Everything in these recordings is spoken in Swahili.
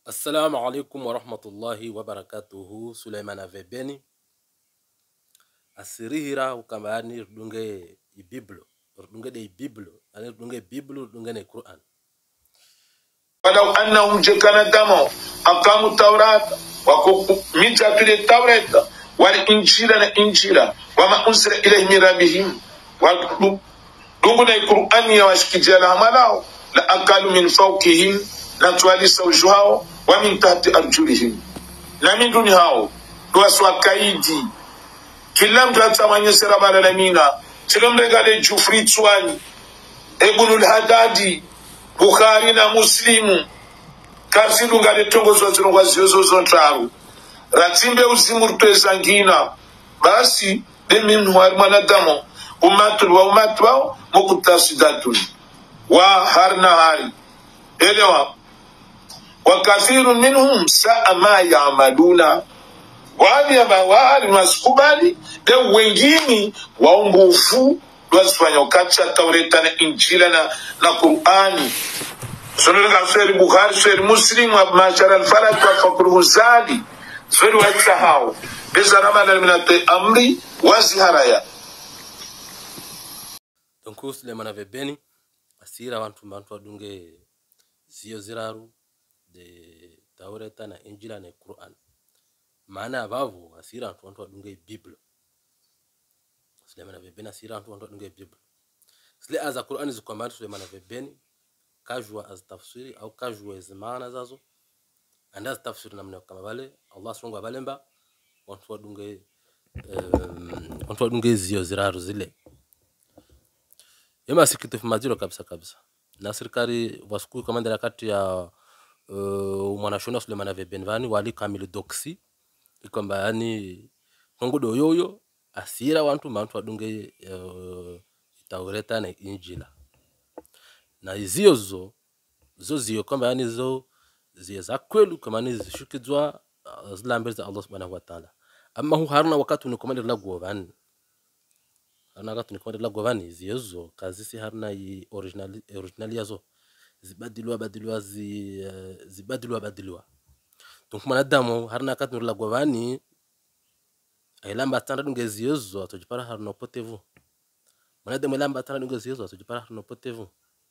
Assalamu alaikum wa rahmatullahi wa barakatuhu. Suleiman Avebeni asirihira ukambani rudunge ibiblo rudunge de ibiblo ani rudunge biblo rudunge ne Quran. ولو أنهم كان دموا أقاموا التوراة وميتا في التوراة والإنجيل وما أنزل إليه من ربهم ودون القرآن يواشكي ملاو لأقالوا من فوقهم لتوالي سوجهاو ومن تحت أرجلهم لمن دونهاو تواسوا كايدي كلام تلاتمانيا سرابانا لمينا تلم رغالي جوفري تواني ابن الهدادي Bukhari na Muslimu karsidu ngale tongo zozirungwa ziyozo ntaru ratimbe uzimu rutweza ngina basi demin huari mwanadamu umatul wa umatwa mukutasidatun wa harna hari elewa wa kathirun minhum sa'a ma ya'maluna wali wali maskubali de wengine waumbufu wasifanya ukacha Taureta na Injila na Qur'ani. Sunurga suri Bukhari suri Muslim wa mashar al-Falaq wa Fakruhu Zali suri wa Sahau bizarama na minate amri wa ziharaya. Donc Suleiman Avebeni asira wantu wadunge zio ziraru de Taureta na Injila na Qur'an. Maana abavu asira wantu wadunge Biblo. Suleiman Avebeni asira wantu wadunge Biblo. Zile aza Qur'ani zikwambani Suleiman Avebeni kajua az tafsiri au kajua zimana zazo anda tafsiri namna kama vale Allah subhanahu wa balemba wantu wadunge zio ziraru zile yema sikitu maziro kabisa na serikali wasiku kama ndara kati ya mwanashona Suleiman Avebeni vani wali kamili doksi ikwamba yani hongodo yoyo asira wantu wadunge Taureta na Injila na zio kwamba yani zo za kwelu kama ni zishukizwa zilambele za Allah subhanahu wa ta'ala. Amma hu haruna wakati unikomande la govani zio kazi haruna i original yazo zibadilwa donc mwanadamu haruna wakati la govani ailamba tanda dunge zio atojipara haruna potevu mwanadamu ilamba tanda dunge zio atojipara haruna potevu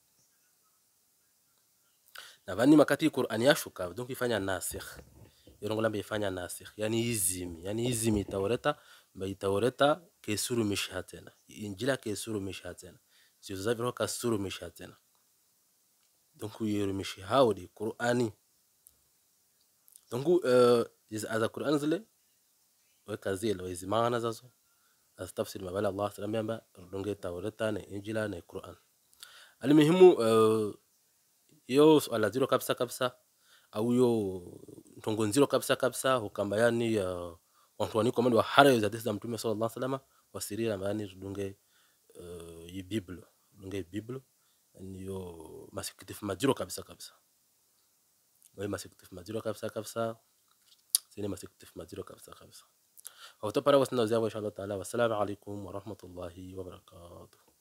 na vani makati Qur'an yashuka donc ifanya nasikh yorongola mbe ifanya nasikh yani izimi Taureta mbe Taureta kesuru mishatena Injila kesuru mishatena sio zaviro kasuru mishatena donc yero mishahao di Qur'ani donc aza Qur'an zile weka zile izimana zazo az tafsir mabala Allah sallallahu donge Taureta na Injila na Qur'an alimuhimu yo swala zero kabisa au yo ntongo nziro kabisa hukamba yani watu waniko mando wa hara za desa mtume sallallahu alaihi wasallam wasirira yani dunge Biblo dunge Biblo yo masikitifu majiro kabisa wewe masikitifu majiro kabisa sine masikitifu majiro kabisa au topara wasna zao inshallah taala. Wassalamu alaikum wa rahmatullahi wa barakatuh.